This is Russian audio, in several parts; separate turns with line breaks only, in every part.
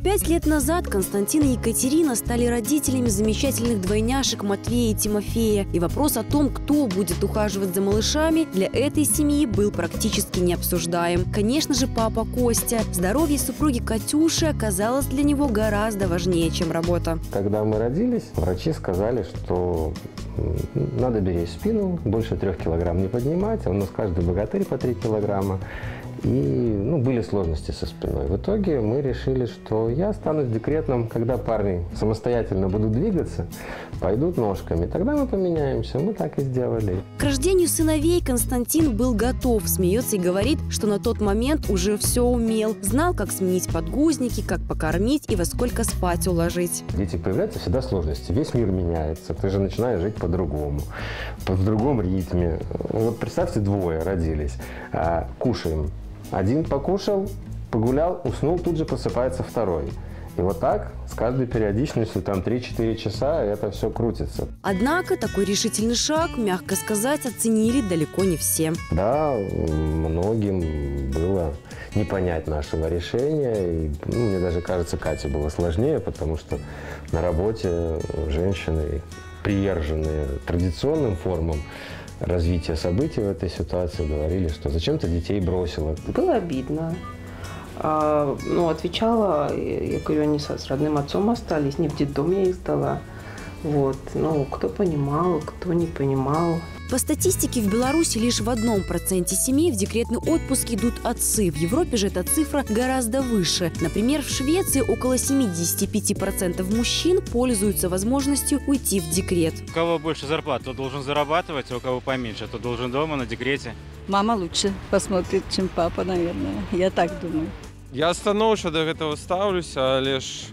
5 лет назад Константин и Екатерина стали родителями замечательных двойняшек Матвея и Тимофея. И вопрос о том, кто будет ухаживать за малышами, для этой семьи был практически не обсуждаем. Конечно же, папа Костя. Здоровье супруги Катюши оказалось для него гораздо важнее, чем работа.
Когда мы родились, врачи сказали, что надо беречь спину, больше 3 килограмм не поднимать, а у нас каждый богатырь по 3 килограмма. И были сложности со спиной. В итоге мы решили, что я останусь декретным, когда парни самостоятельно будут двигаться, пойдут ножками. Тогда мы поменяемся. Мы так и сделали.
К рождению сыновей Константин был готов. Смеется и говорит, что на тот момент уже все умел. Знал, как сменить подгузники, как покормить и во сколько спать уложить.
Дети появляются всегда сложности. Весь мир меняется. Ты же начинаешь жить по-другому, в другом ритме. Вот представьте, 2 родились. Кушаем. Один покушал, погулял, уснул, тут же просыпается 2. И вот так с каждой периодичностью, 3-4 часа, это все крутится.
Однако такой решительный шаг, мягко сказать, оценили далеко не все.
Да, многим было не понять нашего решения. И, мне даже кажется, Кате было сложнее, потому что на работе женщины, приверженные традиционным формам развития событий в этой ситуации, говорили, что зачем ты детей бросила.
Было обидно. Отвечала, я говорю, они с родным отцом остались, не в детдом я их сдала. Кто понимал, кто не понимал.
По статистике, в Беларуси лишь в 1% семей в декретный отпуск идут отцы. В Европе же эта цифра гораздо выше. Например, в Швеции около 75% мужчин пользуются возможностью уйти в декрет.
У кого больше зарплат, тот должен зарабатывать, а у кого поменьше, тот должен дома на декрете.
Мама лучше посмотрит, чем папа, наверное. Я так думаю.
Я становіся до гэтага стаўлюся, але ж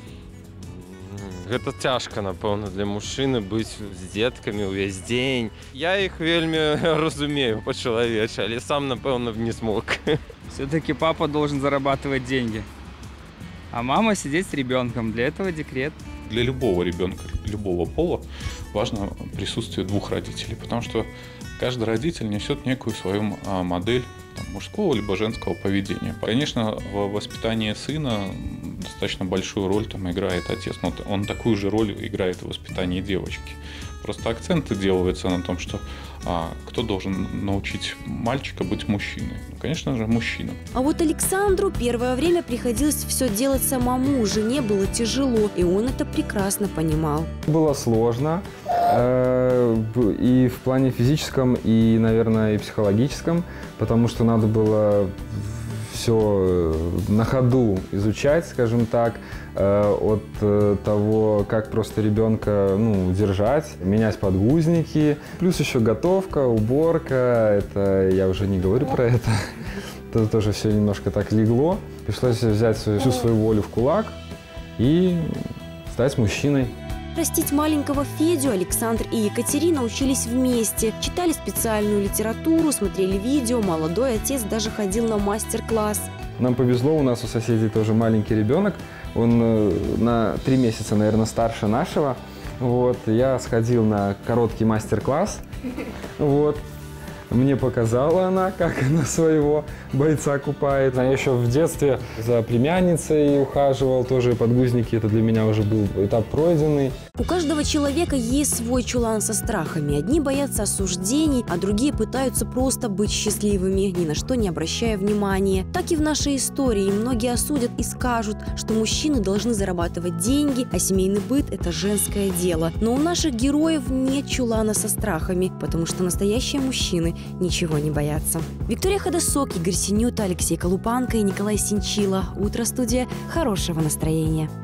гэта цяжка, напэўна, для мужчыны быць з дзеткамі ўвесь дзень. Я іх вельмі разумею па-чалавечы, але сам, напэўна, не смог.
Все-таки папа должен зарабатывать деньги, а мама сидеть с ребенком. Для этого декрет.
Для любого ребенка, любого пола важно присутствие 2 родителей, потому что каждый родитель несет некую свою модель мужского либо женского поведения. Конечно, в воспитании сына достаточно большую роль играет отец, но он такую же роль играет в воспитании девочки. Просто акценты делаются на том, что кто должен научить мальчика быть мужчиной. Конечно же, мужчина.
А вот Александру первое время приходилось все делать самому. Жене было тяжело, и он это прекрасно понимал.
Было сложно и в плане физическом, и, наверное, и психологическом, потому что надо было все на ходу изучать, скажем так, от того, как просто ребенка держать, менять подгузники, плюс еще готовка, уборка, это я уже не говорю про это, это тоже все немножко так легло. Пришлось взять всю свою волю в кулак и стать мужчиной.
Растить маленького Федю Александр и Екатерина учились вместе. Читали специальную литературу, смотрели видео. Молодой отец даже ходил на мастер-класс.
Нам повезло, у нас у соседей тоже маленький ребенок. Он на 3 месяца, наверное, старше нашего. Я сходил на короткий мастер-класс. Мне показала она, как она своего бойца купает. Я еще в детстве за племянницей ухаживал, тоже подгузники. Это для меня уже был этап пройденный.
У каждого человека есть свой чулан со страхами. Одни боятся осуждений, а другие пытаются просто быть счастливыми, ни на что не обращая внимания. Так и в нашей истории многие осудят и скажут, что мужчины должны зарабатывать деньги, а семейный быт – это женское дело. Но у наших героев нет чулана со страхами, потому что настоящие мужчины ничего не боятся. Виктория Ходосок, Игорь Синюта, Алексей Колупанко и Николай Синчила. Утро, студия. Хорошего настроения.